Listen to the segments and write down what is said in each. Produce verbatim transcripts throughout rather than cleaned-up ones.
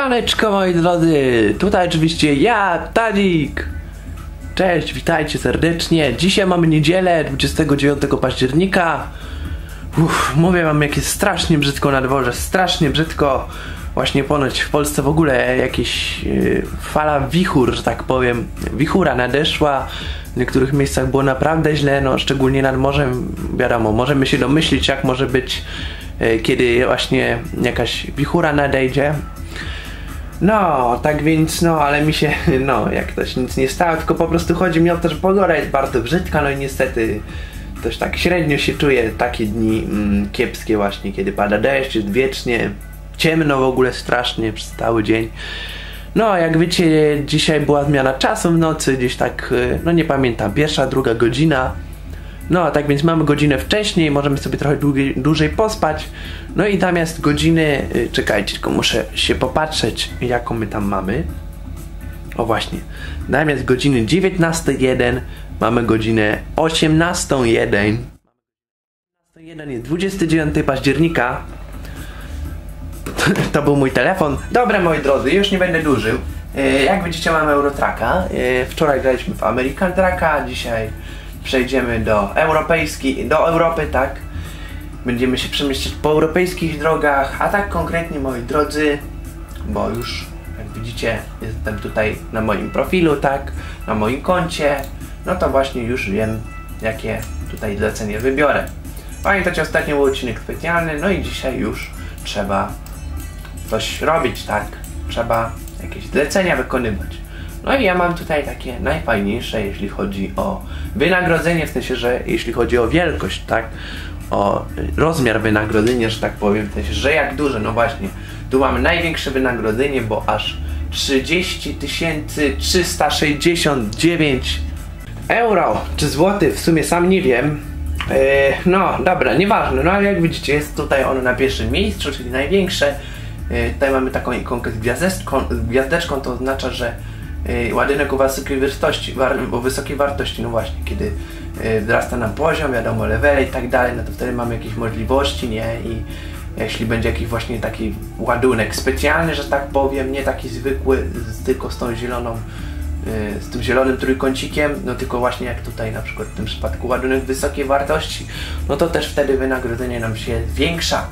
Siemaneczko moi drodzy, tutaj oczywiście ja, Tadzik. Cześć, witajcie serdecznie. Dzisiaj mamy niedzielę, dwudziestego dziewiątego października. Uff, mówię wam, jak jest strasznie brzydko na dworze, strasznie brzydko. Właśnie ponoć w Polsce w ogóle jakieś yy, fala wichur, że tak powiem. Wichura nadeszła. W niektórych miejscach było naprawdę źle, no szczególnie nad morzem. Wiadomo, możemy się domyślić, jak może być, yy, kiedy właśnie jakaś wichura nadejdzie. No, tak więc, no, ale mi się, no, jak ktoś nic nie stało, tylko po prostu chodzi mi o to, że pogoda jest bardzo brzydka, no i niestety też tak średnio się czuje takie dni mm, kiepskie właśnie, kiedy pada deszcz, jest wiecznie ciemno w ogóle strasznie przez cały dzień. No, jak wiecie, dzisiaj była zmiana czasu w nocy, gdzieś tak, no nie pamiętam, pierwsza, druga godzina. No, tak więc mamy godzinę wcześniej, możemy sobie trochę długiej, dłużej pospać. No i zamiast godziny, czekajcie, tylko muszę się popatrzeć, jaką my tam mamy. O właśnie, zamiast godziny dziewiętnastej jeden mamy godzinę osiemnastą jeden. jest dwudziestego dziewiątego października. To był mój telefon. Dobra moi drodzy, już nie będę dłużył. Jak widzicie, mamy Eurotracka. Wczoraj graliśmy w American Trucka, dzisiaj przejdziemy do europejskiej, do Europy, tak? Będziemy się przemieszczać po europejskich drogach, a tak konkretnie moi drodzy, bo już jak widzicie jestem tutaj na moim profilu, tak? Na moim koncie, no to właśnie już wiem, jakie tutaj zlecenie wybiorę. Pamiętacie, ostatnio był odcinek specjalny, no i dzisiaj już trzeba coś robić, tak? Trzeba jakieś zlecenia wykonywać. No i ja mam tutaj takie najfajniejsze, jeśli chodzi o wynagrodzenie, w sensie, że jeśli chodzi o wielkość, tak? O rozmiar wynagrodzenia, że tak powiem, w sensie, że jak duże, no właśnie. Tu mamy największe wynagrodzenie, bo aż trzydzieści tysięcy trzysta sześćdziesiąt dziewięć euro, czy złoty, w sumie sam nie wiem. Yy, no dobra, nieważne, no ale jak widzicie, jest tutaj ono na pierwszym miejscu, czyli największe. Yy, tutaj mamy taką ikonkę z gwiazdeczką, z gwiazdeczką, to oznacza, że Yy, ładunek o wysokiej wartości, war, o wysokiej wartości, no właśnie, kiedy yy, wzrasta nam poziom, wiadomo, levele i tak dalej, no to wtedy mamy jakieś możliwości, nie? I jeśli będzie jakiś właśnie taki ładunek specjalny, że tak powiem, nie taki zwykły, z, tylko z tą zieloną, yy, z tym zielonym trójkącikiem, no tylko właśnie jak tutaj na przykład w tym przypadku ładunek wysokiej wartości, no to też wtedy wynagrodzenie nam się zwiększa.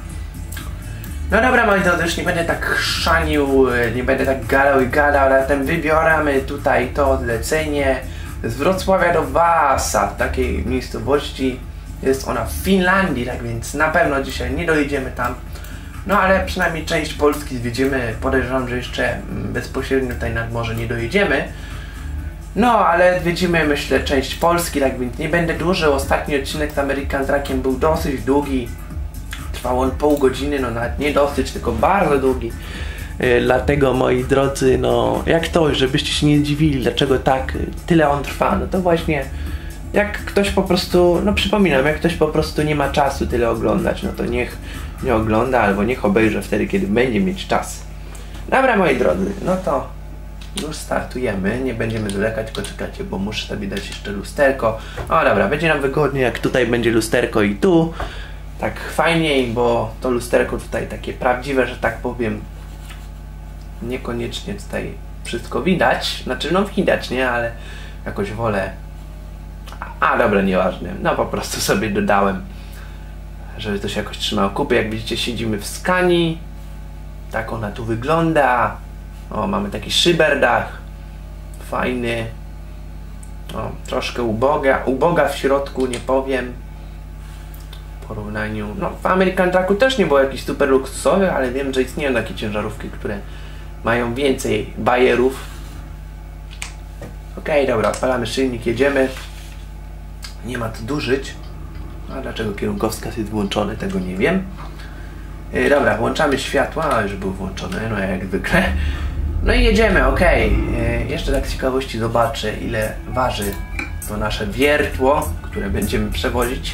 No dobra moi drodzy, już nie będę tak chrzanił, nie będę tak gadał i gadał, ale ten wybieramy tutaj to zlecenie z Wrocławia do Wasa, takiej miejscowości. Jest ona w Finlandii, tak więc na pewno dzisiaj nie dojedziemy tam. No ale przynajmniej część Polski zwiedzimy, podejrzewam, że jeszcze bezpośrednio tutaj nad morze nie dojedziemy. No ale zwiedzimy, myślę, część Polski, tak więc nie będę dłużył. Ostatni odcinek z American Truckiem był dosyć długi. Trwał on pół godziny, no nawet nie dosyć, tylko bardzo długi. Yy, dlatego moi drodzy, no jak to, żebyście się nie dziwili, dlaczego tak tyle on trwa, no to właśnie jak ktoś po prostu, no przypominam, jak ktoś po prostu nie ma czasu tyle oglądać, no to niech nie ogląda, albo niech obejrzy wtedy, kiedy będzie mieć czas. Dobra moi drodzy, no to już startujemy, nie będziemy zwlekać, tylko czekajcie, bo muszę sobie dać jeszcze lusterko. O dobra, będzie nam wygodnie, jak tutaj będzie lusterko i tu. Tak fajniej, bo to lusterko tutaj takie prawdziwe, że tak powiem, niekoniecznie tutaj wszystko widać, znaczy no widać, nie, ale jakoś wolę, a, a dobra, nieważne, no po prostu sobie dodałem, żeby to się jakoś trzymało kupy. Jak widzicie, siedzimy w Scanii, tak ona tu wygląda, o, mamy taki szyberdach, fajny, o, troszkę uboga, uboga w środku, nie powiem, w porównaniu, no w American Trucku też nie było jakichś super luksusowych, ale wiem, że istnieją takie ciężarówki, które mają więcej bajerów. Okej, okay, dobra, odpalamy silnik, jedziemy. Nie ma tu dłużyć. A dlaczego kierunkowskaz jest włączony, tego nie wiem. Yy, dobra, włączamy światła, a już był włączony, no jak zwykle. No i jedziemy, okej. Okay. Yy, jeszcze tak z ciekawości zobaczę, ile waży to nasze wiertło, które będziemy przewozić.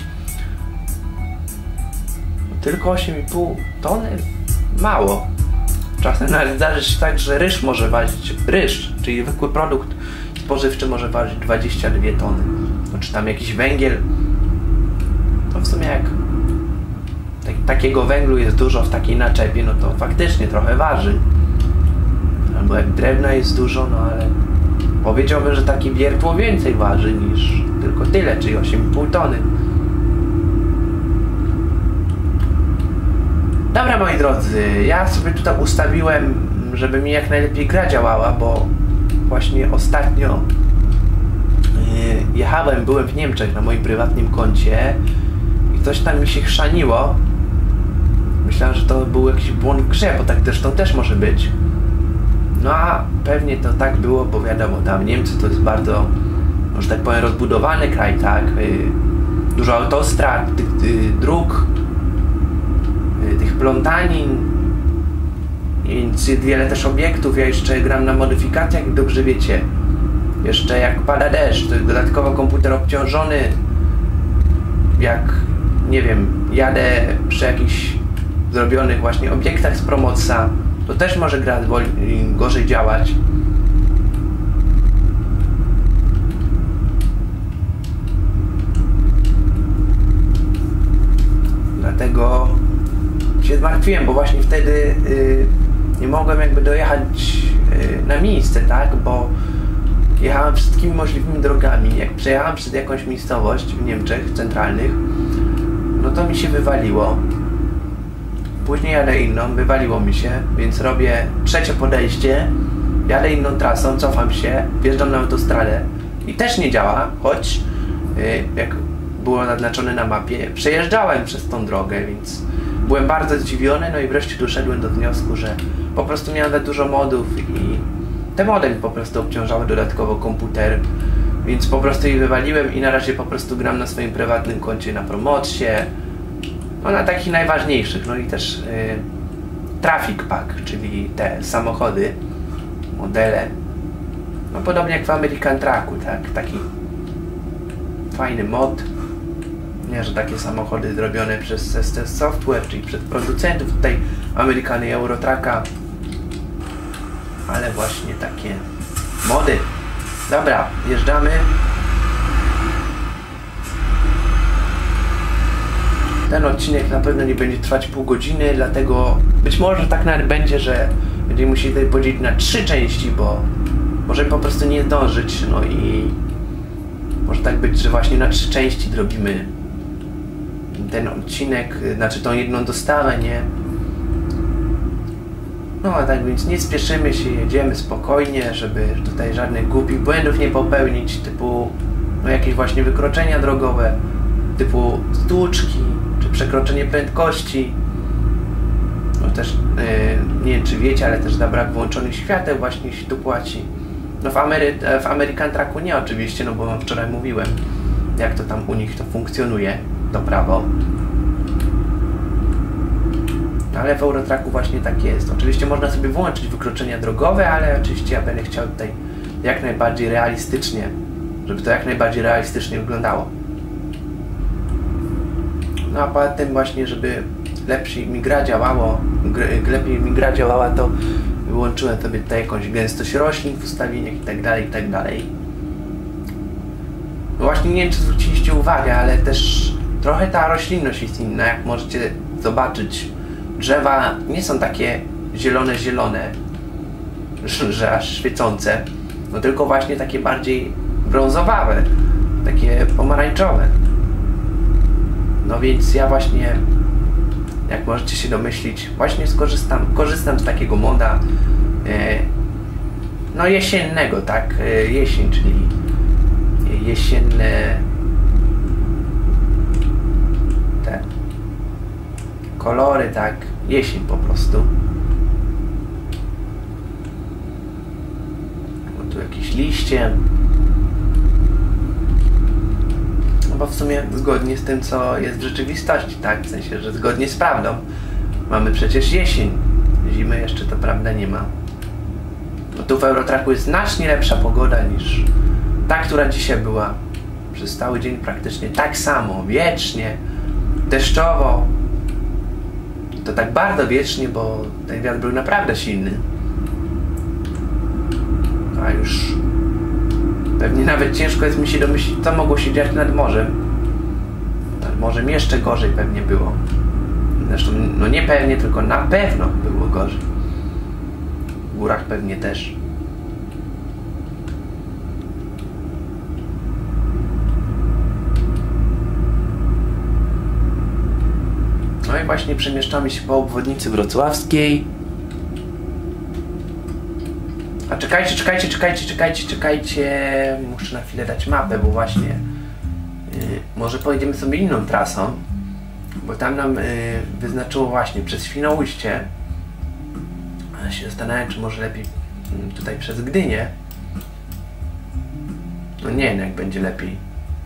Tylko osiem i pół tony? Mało. Czasem nawet zdarzy się tak, że ryż może ważyć, ryż, czyli zwykły produkt spożywczy może ważyć dwadzieścia dwie tony. No, czy tam jakiś węgiel, to w sumie jak tak, takiego węglu jest dużo w takiej naczepie, no to faktycznie trochę waży. albo jak drewna jest dużo, no ale powiedziałbym, że takie wiertło więcej waży niż tylko tyle, czyli osiem i pół tony. Dobra, moi drodzy, ja sobie tutaj ustawiłem, żeby mi jak najlepiej gra działała, bo właśnie ostatnio yy, jechałem, byłem w Niemczech na moim prywatnym koncie i coś tam mi się chrzaniło. Myślałem, że to był jakiś błąd w grze, bo tak zresztą też może być. No a pewnie to tak było, bo wiadomo, tam Niemcy to jest bardzo, że tak powiem, rozbudowany kraj, tak? Yy, dużo autostrad, tych, tych dróg, yy, tych plątanin, więc wiele też obiektów. Ja jeszcze gram na modyfikacjach i dobrze wiecie, jeszcze jak pada deszcz, to jest dodatkowo komputer obciążony, jak, nie wiem, jadę przy jakichś zrobionych właśnie obiektach z Promoxa, to też może gra gorzej działać. Dlatego się zmartwiłem, bo właśnie wtedy yy, nie mogłem jakby dojechać yy, na miejsce, tak? Bo jechałem wszystkimi możliwymi drogami. Jak przejechałem przez jakąś miejscowość w Niemczech centralnych, no to mi się wywaliło. Później jadę inną, wywaliło mi się, więc robię trzecie podejście, jadę inną trasą, cofam się, wjeżdżam na autostradę i też nie działa, choć yy, jak było naznaczone na mapie, przejeżdżałem przez tą drogę, więc byłem bardzo zdziwiony, no i wreszcie doszedłem do wniosku, że po prostu miałem za dużo modów i te mody mi po prostu obciążały dodatkowo komputer, więc po prostu je wywaliłem i na razie po prostu gram na swoim prywatnym koncie na Promoxie, no na takich najważniejszych, no i też yy, Traffic Pack, czyli te samochody, modele, no podobnie jak w American Trucku, tak, taki fajny mod, nie, że takie samochody zrobione przez S T Software, czyli przez producentów tutaj Americany i Eurotracka, ale właśnie takie mody. Dobra, wjeżdżamy. Ten odcinek na pewno nie będzie trwać pół godziny, dlatego być może tak nawet będzie, że będziemy musieli tutaj podzielić na trzy części, bo możemy po prostu nie zdążyć, no i może tak być, że właśnie na trzy części zrobimy ten odcinek, znaczy tą jedną dostawę, nie? No a tak więc nie spieszymy się, jedziemy spokojnie, żeby tutaj żadnych głupich błędów nie popełnić, typu no jakieś właśnie wykroczenia drogowe, typu stłuczki, czy przekroczenie prędkości. No też, yy, nie wiem czy wiecie, ale też za brak włączonych świateł właśnie się tu płaci. No w, Amery w American Trucku nie oczywiście, no bo wczoraj mówiłem, jak to tam u nich to funkcjonuje, to prawo. Ale w Eurotracku właśnie tak jest. Oczywiście można sobie włączyć wykroczenia drogowe, ale oczywiście ja będę chciał tutaj jak najbardziej realistycznie, żeby to jak najbardziej realistycznie wyglądało. No a poza tym właśnie, żeby lepiej mi gra działało, lepiej mi gra działała, to wyłączyłem sobie tutaj jakąś gęstość roślin w ustawieniach i tak dalej, i tak dalej. No właśnie nie wiem, czy zwróciliście uwagę, ale też trochę ta roślinność jest inna, jak możecie zobaczyć. Drzewa nie są takie zielone, zielone, że aż świecące, no tylko właśnie takie bardziej brązowawe, takie pomarańczowe. No więc ja właśnie, jak możecie się domyślić, właśnie skorzystam, korzystam z takiego moda e, no jesiennego, tak, e, jesień, czyli jesienne te kolory, tak, jesień po prostu. No tu jakieś liście. No bo w sumie zgodnie z tym, co jest w rzeczywistości, tak, w sensie, że zgodnie z prawdą. Mamy przecież jesień. Zimy jeszcze to prawda nie ma. No tu w Eurotracku jest znacznie lepsza pogoda niż ta, która dzisiaj była. Przez cały dzień praktycznie tak samo, wiecznie, deszczowo. To tak bardzo wiecznie, bo ten wiatr był naprawdę silny. A już pewnie nawet ciężko jest mi się domyślić, co mogło się dziać nad morzem. Nad morzem jeszcze gorzej pewnie było. Zresztą, no nie pewnie, tylko na pewno było gorzej. W górach pewnie też. No i właśnie przemieszczamy się po obwodnicy wrocławskiej. A czekajcie, czekajcie, czekajcie, czekajcie, czekajcie. Muszę na chwilę dać mapę, bo właśnie yy, może pojedziemy sobie inną trasą. Bo tam nam yy, wyznaczyło właśnie przez Świnoujście. Ja się zastanawiam, czy może lepiej yy, tutaj przez Gdynię. No nie wiem, jak będzie lepiej.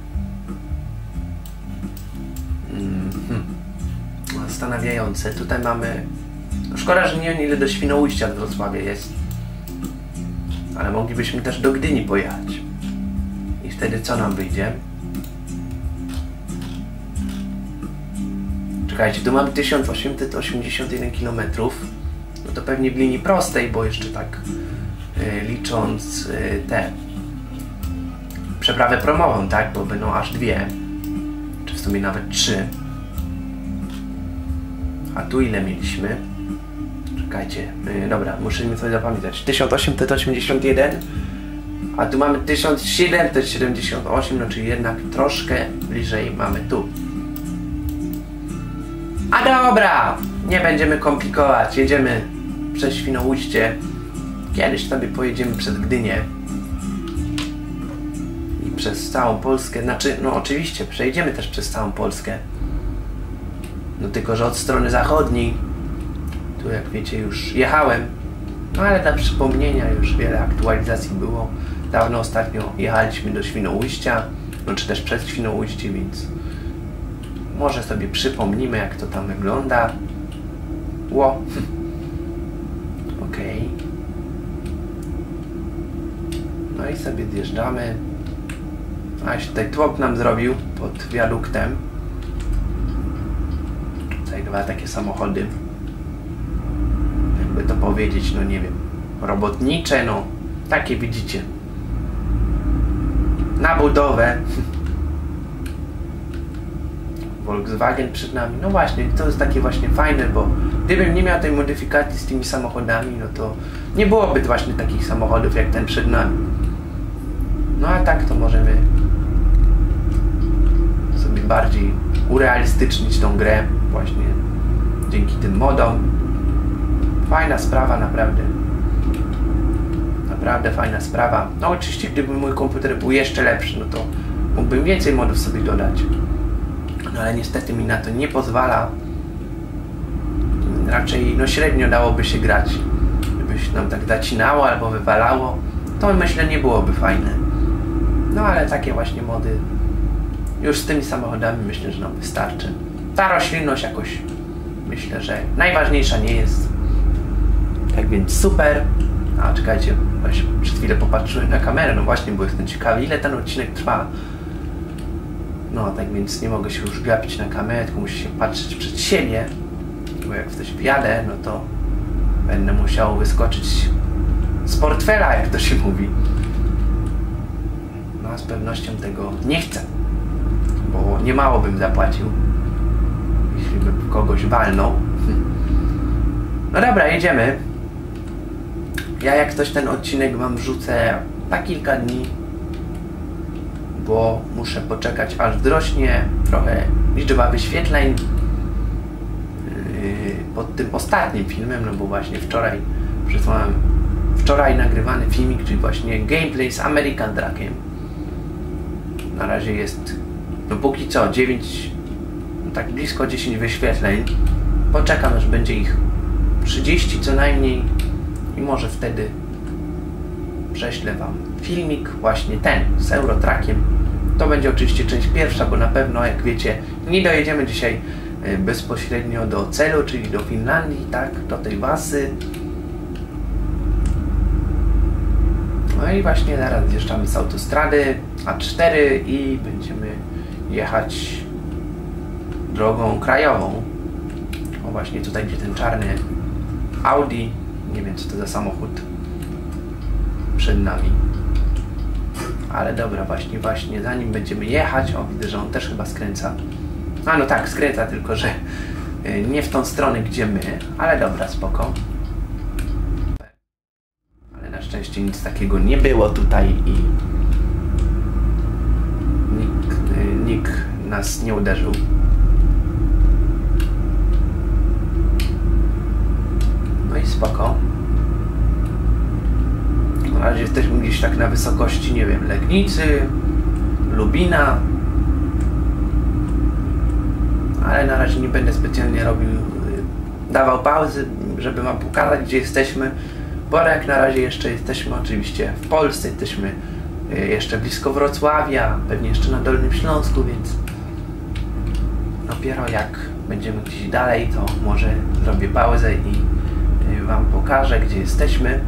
Mm -hmm. Zastanawiające. Tutaj mamy... No szkoda, że nie wiem, ile do Świnoujścia od Wrocławia jest. Ale moglibyśmy też do Gdyni pojechać. I wtedy co nam wyjdzie? Czekajcie, tu mamy tysiąc osiemset osiemdziesiąt jeden kilometrów. No to pewnie w linii prostej, bo jeszcze tak yy, licząc yy, te przeprawę promową, tak? Bo będą aż dwie. Czy w sumie nawet trzy. A tu ile mieliśmy? Czekajcie, yy, dobra, muszę mi coś zapamiętać. tysiąc osiemset osiemdziesiąt jeden, a tu mamy tysiąc siedemset siedemdziesiąt osiem, no czyli jednak troszkę bliżej mamy tu. A dobra, nie będziemy komplikować, jedziemy przez Świnoujście. Kiedyś sobie pojedziemy przez Gdynię i przez całą Polskę, znaczy, no oczywiście, przejdziemy też przez całą Polskę. No tylko, że od strony zachodniej. Tu, jak wiecie, już jechałem. No ale dla przypomnienia już wiele aktualizacji było. Dawno ostatnio jechaliśmy do Świnoujścia, no czy też przez Świnoujście, więc może sobie przypomnimy, jak to tam wygląda. Ło. Okej. Okay. No i sobie zjeżdżamy. A się tutaj tłok nam zrobił pod wiaduktem. Tutaj dwa takie samochody. Jakby to powiedzieć, no nie wiem. Robotnicze, no. Takie widzicie. Na budowę. Volkswagen przed nami. No właśnie, to jest takie właśnie fajne, bo gdybym nie miał tej modyfikacji z tymi samochodami, no to nie byłoby właśnie takich samochodów jak ten przed nami. No a tak to możemy sobie bardziej urealistycznić tą grę właśnie dzięki tym modom. Fajna sprawa, naprawdę. Naprawdę fajna sprawa. No oczywiście, gdyby mój komputer był jeszcze lepszy, no to mógłbym więcej modów sobie dodać. No ale niestety mi na to nie pozwala. Raczej no średnio dałoby się grać. Gdyby się nam tak zacinało albo wywalało, to myślę nie byłoby fajne. No ale takie właśnie mody już z tymi samochodami myślę, że nam wystarczy. Ta roślinność jakoś myślę, że najważniejsza nie jest. Tak więc super. A czekajcie, właśnie przed chwilę popatrzyłem na kamerę, no właśnie, bo jestem ciekawy, ile ten odcinek trwa. No tak więc nie mogę się już gapić na kamerę, tylko muszę się patrzeć przed siebie, bo jak w coś wjadę, no to będę musiał wyskoczyć z portfela, jak to się mówi. No a z pewnością tego nie chcę, bo nie mało bym zapłacił, jeśli by kogoś walnął. No dobra, jedziemy. Ja jak coś ten odcinek wam wrzucę na kilka dni, bo muszę poczekać, aż wzrośnie trochę liczba wyświetleń yy, pod tym ostatnim filmem, no bo właśnie wczoraj przesłałem wczoraj nagrywany filmik, czyli właśnie gameplay z American Truckiem. Na razie jest, no póki co dziewięć, no tak blisko dziesięć wyświetleń. Poczekam, aż będzie ich trzydzieści co najmniej i może wtedy prześlę wam filmik właśnie ten z Eurotrackiem. To będzie oczywiście część pierwsza, bo na pewno, jak wiecie, nie dojedziemy dzisiaj bezpośrednio do celu, czyli do Finlandii, tak, do tej Wasy. No i właśnie zaraz zjeżdżamy z autostrady A cztery i będziemy jechać drogą krajową. O właśnie tutaj, gdzie ten czarny Audi, nie wiem co to za samochód przed nami. Ale dobra, właśnie, właśnie, zanim będziemy jechać, o widzę, że on też chyba skręca. A no tak, skręca, tylko że nie w tą stronę, gdzie my, ale dobra, spoko. oczywiście nic takiego nie było tutaj i nikt, nikt nas nie uderzył. No i spoko. Na razie jesteśmy gdzieś tak na wysokości, nie wiem, Legnicy, Lubina. Ale na razie nie będę specjalnie robił, dawał pauzy, żeby wam pokazać, gdzie jesteśmy. Bo jak na razie jeszcze jesteśmy oczywiście w Polsce, jesteśmy jeszcze blisko Wrocławia, pewnie jeszcze na Dolnym Śląsku, więc dopiero jak będziemy gdzieś dalej, to może zrobię pauzę i wam pokażę, gdzie jesteśmy.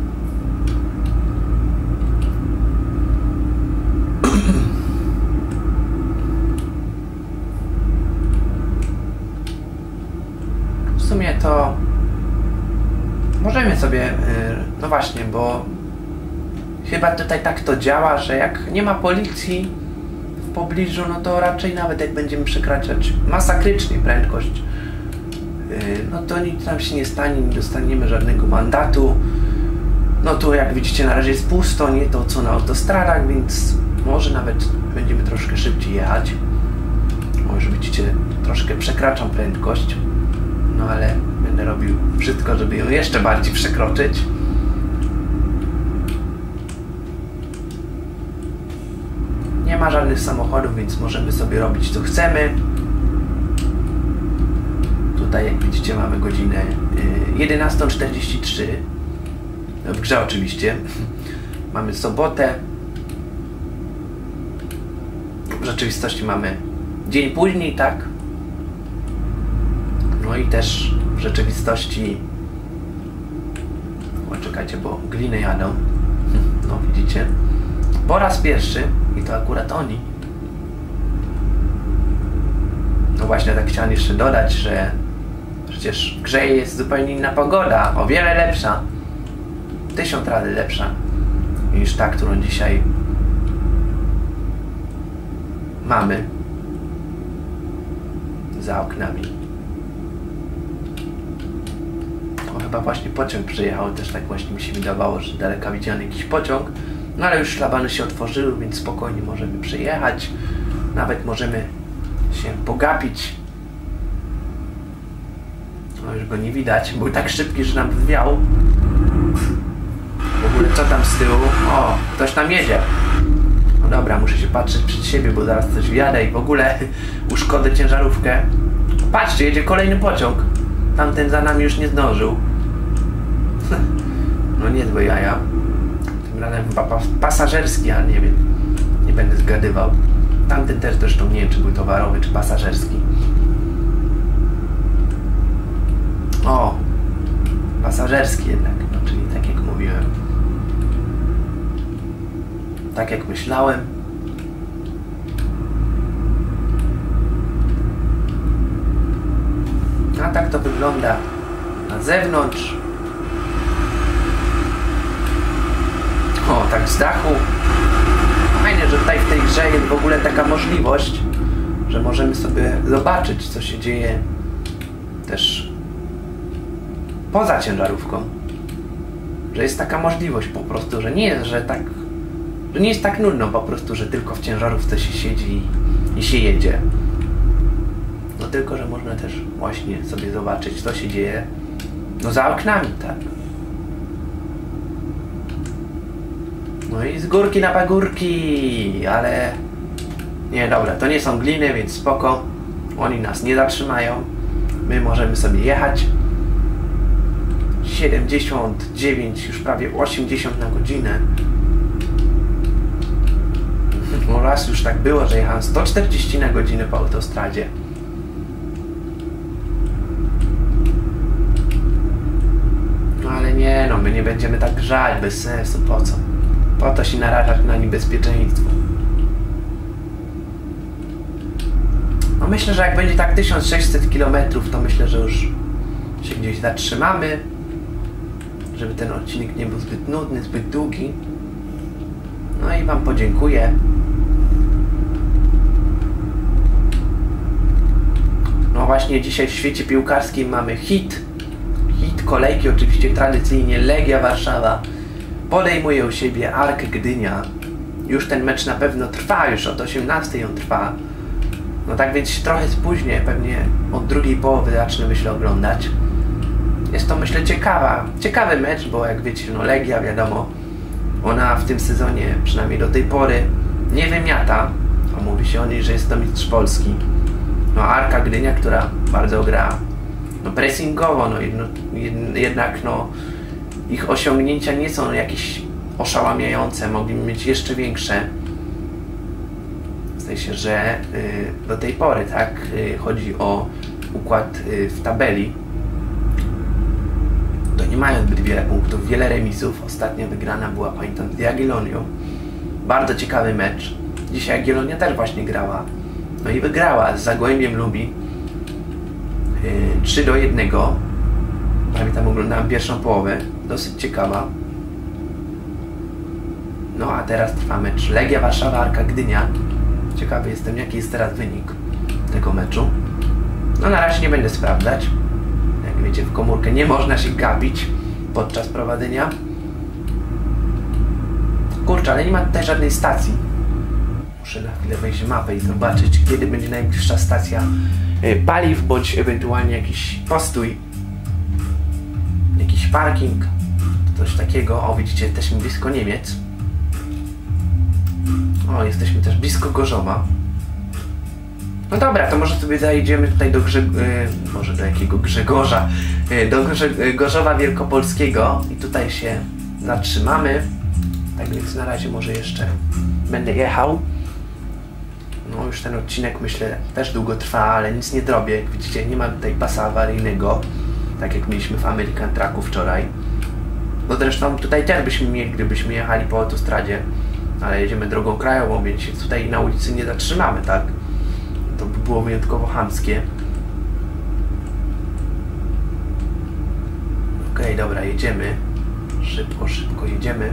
W sumie to możemy sobie, no właśnie, bo chyba tutaj tak to działa, że jak nie ma policji w pobliżu, no to raczej nawet jak będziemy przekraczać masakrycznie prędkość, no to nic nam się nie stanie, nie dostaniemy żadnego mandatu. No tu jak widzicie na razie jest pusto, nie to co na autostradach, więc może nawet będziemy troszkę szybciej jechać. Może widzicie, troszkę przekraczam prędkość, no ale będę robił wszystko, żeby ją jeszcze bardziej przekroczyć. Nie ma żadnych samochodów, więc możemy sobie robić co chcemy. Tutaj jak widzicie mamy godzinę jedenastą czterdzieści trzy. W grze oczywiście. Mamy sobotę. W rzeczywistości mamy dzień później, tak? No i też w rzeczywistości... O, czekajcie, bo gliny jadą. No widzicie. Po raz pierwszy, i to akurat oni. No właśnie, tak chciałem jeszcze dodać, że przecież w grze jest zupełnie inna pogoda, o wiele lepsza. Tysiąc razy lepsza niż ta, którą dzisiaj mamy za oknami. O, chyba właśnie pociąg przyjechał, też tak właśnie mi się wydawało, że daleka widziany jakiś pociąg. No ale już szlabany się otworzyły, więc spokojnie możemy przejechać. Nawet możemy się pogapić. No już go nie widać, był tak szybki, że nam zwiał. W ogóle co tam z tyłu? O, ktoś tam jedzie. No dobra, muszę się patrzeć przed siebie, bo zaraz coś wjadę i w ogóle uszkodzę ciężarówkę. Patrzcie, jedzie kolejny pociąg. Tamten za nami już nie zdążył. No niezłe jaja. Tym razem chyba pasażerski, ale nie wiem. Nie będę zgadywał. Tamten też zresztą nie wiem, czy był towarowy, czy pasażerski. O! Pasażerski jednak, no czyli tak jak mówiłem. Tak jak myślałem. A tak to wygląda na zewnątrz. O, tak z dachu. Fajnie, że tutaj w tej grze jest w ogóle taka możliwość, że możemy sobie zobaczyć, co się dzieje też poza ciężarówką. Że jest taka możliwość po prostu, że nie jest, że tak, że nie jest tak nudno po prostu, że tylko w ciężarówce się siedzi i, i się jedzie. No tylko, że można też właśnie sobie zobaczyć, co się dzieje no za oknami, tak. No i z górki na pagórki, ale nie, dobra, to nie są gliny, więc spoko. Oni nas nie zatrzymają. My możemy sobie jechać. siedemdziesiąt dziewięć, już prawie osiemdziesiąt na godzinę. No raz już tak było, że jechałem sto czterdzieści na godzinę po autostradzie. No ale nie, no my nie będziemy tak grzać, bez sensu, po co? Po to się narażać na niebezpieczeństwo. No myślę, że jak będzie tak tysiąc sześćset kilometrów, to myślę, że już się gdzieś zatrzymamy. Żeby ten odcinek nie był zbyt nudny, zbyt długi. No i wam podziękuję. No właśnie dzisiaj w świecie piłkarskim mamy hit. Hit kolejki, oczywiście tradycyjnie Legia Warszawa podejmuje u siebie Arkę Gdynia. Już ten mecz na pewno trwa, już od osiemnastej on trwa. No tak więc się trochę spóźnię, pewnie od drugiej połowy zacznę, myślę, oglądać. Jest to, myślę, ciekawa, ciekawy mecz, bo jak wiecie, no Legia, wiadomo, ona w tym sezonie, przynajmniej do tej pory, nie wymiata. A mówi się o niej, że jest to mistrz Polski. No Arka Gdynia, która bardzo gra no pressingowo, no jedno, jednak no ich osiągnięcia nie są jakieś oszałamiające, mogliby mieć jeszcze większe. W sensie, że y, do tej pory, tak, y, chodzi o układ y, w tabeli, to nie mają zbyt wiele punktów, wiele remisów. Ostatnia wygrana była, pamiętam, z Jagiellonią. Bardzo ciekawy mecz. Dzisiaj Jagiellonia też właśnie grała. No i wygrała z Zagłębiem Lubin yy, trzy do jednego. Pamiętam, oglądałem pierwszą połowę. Dosyć ciekawa. No a teraz trwa mecz Legia Warszawa, Arka Gdynia. Ciekawy jestem, jaki jest teraz wynik tego meczu. No na razie nie będę sprawdzać. Jak wiecie, w komórkę nie można się gapić podczas prowadzenia. Kurczę, ale nie ma tutaj żadnej stacji. Muszę na chwilę wejść w mapę i zobaczyć, kiedy będzie najbliższa stacja paliw, bądź ewentualnie jakiś postój. Jakiś parking. Coś takiego. O, widzicie, jesteśmy blisko Niemiec. O, jesteśmy też blisko Gorzowa. No dobra, to może sobie zajdziemy tutaj do Grze... Yy, może do jakiego Grzegorza. Yy, do Grze... Gorzowa Wielkopolskiego i tutaj się zatrzymamy. Tak więc na razie może jeszcze będę jechał. No już ten odcinek, myślę, też długo trwa, ale nic nie drobię. Jak widzicie, nie ma tutaj pasa awaryjnego, tak jak mieliśmy w American Trucku wczoraj. No zresztą tutaj też byśmy mieli, gdybyśmy jechali po autostradzie, ale jedziemy drogą krajową, więc się tutaj na ulicy nie zatrzymamy, tak? To by było wyjątkowo chamskie. Okej, okay, dobra, jedziemy. Szybko, szybko jedziemy.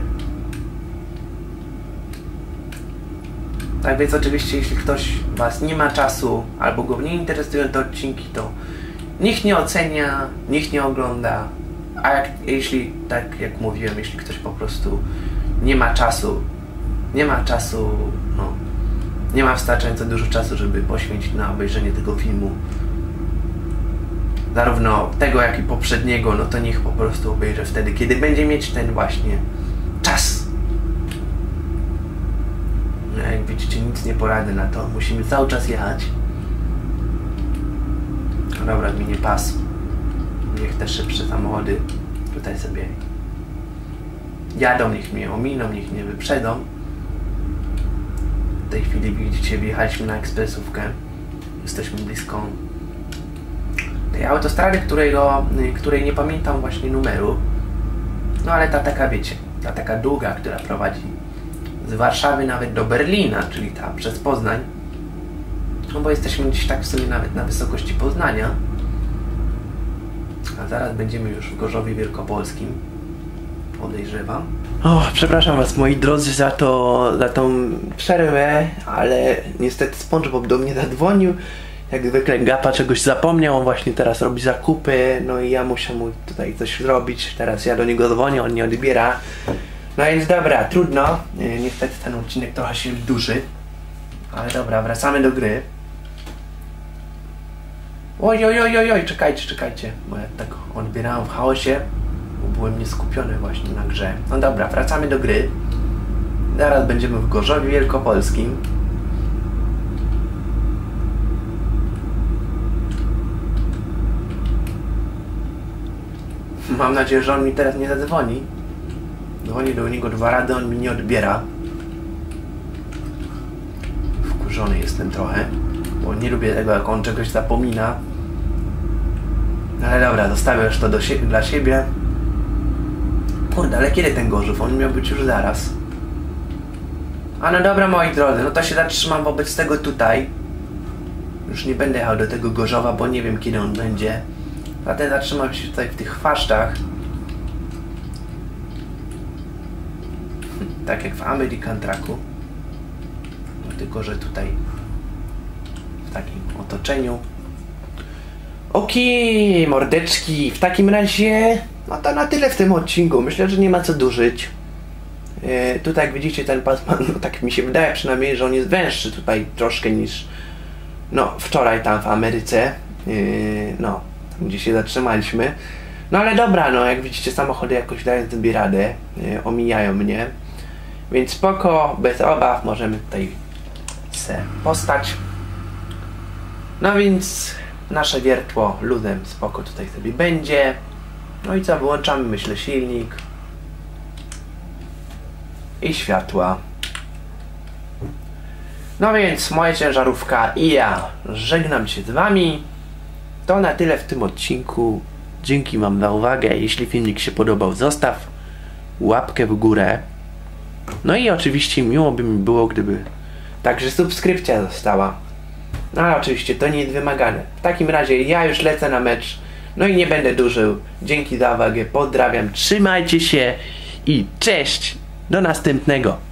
Tak więc oczywiście, jeśli ktoś was nie ma czasu, albo go nie interesują te odcinki, to nikt nie ocenia, nikt nie ogląda. A jak, jeśli, tak jak mówiłem, jeśli ktoś po prostu nie ma czasu, nie ma czasu, no, nie ma wystarczająco dużo czasu, żeby poświęcić na obejrzenie tego filmu, zarówno tego, jak i poprzedniego, no to niech po prostu obejrzy wtedy, kiedy będzie mieć ten właśnie czas. No, jak widzicie, nic nie poradzę na to, musimy cały czas jechać. No dobra, minie pas. Niech te szybsze samochody tutaj sobie jadą, niech mnie ominą, niech mnie wyprzedzą. W tej chwili widzicie, wjechaliśmy na ekspresówkę. Jesteśmy blisko tej autostrady, którego, której nie pamiętam właśnie numeru. No ale ta taka, wiecie, ta taka długa, która prowadzi z Warszawy nawet do Berlina, czyli ta przez Poznań. No bo jesteśmy gdzieś tak w sumie nawet na wysokości Poznania. A zaraz będziemy już w Gorzowie Wielkopolskim. Podejrzewam. O, przepraszam was, moi drodzy, za to, za tą przerwę, ale niestety SpongeBob do mnie zadzwonił. Jak zwykle Gapa czegoś zapomniał, on właśnie teraz robi zakupy, no i ja muszę mu tutaj coś zrobić. Teraz ja do niego dzwonię, on nie odbiera. No więc dobra, trudno. Niestety ten odcinek trochę się duży. Ale dobra, wracamy do gry. Oj, oj, oj, oj, oj, czekajcie, czekajcie, bo ja tak odbierałem w chaosie, bo byłem nieskupiony właśnie na grze. No dobra, wracamy do gry. Zaraz będziemy w Gorzowie Wielkopolskim. Mam nadzieję, że on mi teraz nie zadzwoni. Dzwonię do niego dwa razy, on mi nie odbiera. Wkurzony jestem trochę, bo nie lubię tego, jak on czegoś zapomina. Ale dobra, zostawię już to do sie dla siebie. Kurde, ale kiedy ten Gorzów? On miał być już zaraz. A no dobra, moi drodzy, no to się zatrzymam wobec tego tutaj. Już nie będę jechał do tego Gorzowa, bo nie wiem, kiedy on będzie. Zatem zatrzymam się tutaj w tych chwaszczach. Tak jak w American Trucku. No tylko, że tutaj w takim otoczeniu. Okej, mordeczki, w takim razie no to na tyle w tym odcinku. Myślę, że nie ma co dłużyć. Yy, tutaj jak widzicie ten pas, no tak mi się wydaje przynajmniej, że on jest węższy tutaj troszkę niż no wczoraj tam w Ameryce, yy, no gdzie się zatrzymaliśmy. No ale dobra, no jak widzicie samochody jakoś dają sobie radę, yy, omijają mnie, więc spoko, bez obaw możemy tutaj se postać. No więc nasze wiertło luzem spoko tutaj sobie będzie. No i co, wyłączamy myślę silnik i światła. No więc moja ciężarówka i ja żegnam się z wami. To na tyle w tym odcinku. Dzięki wam za uwagę. Jeśli filmik się podobał, zostaw łapkę w górę. No i oczywiście miło by mi było, gdyby także subskrypcja została. No ale oczywiście to nie jest wymagane. W takim razie ja już lecę na mecz. No i nie będę dłużył. Dzięki za uwagę. Pozdrawiam. Trzymajcie się i cześć. Do następnego.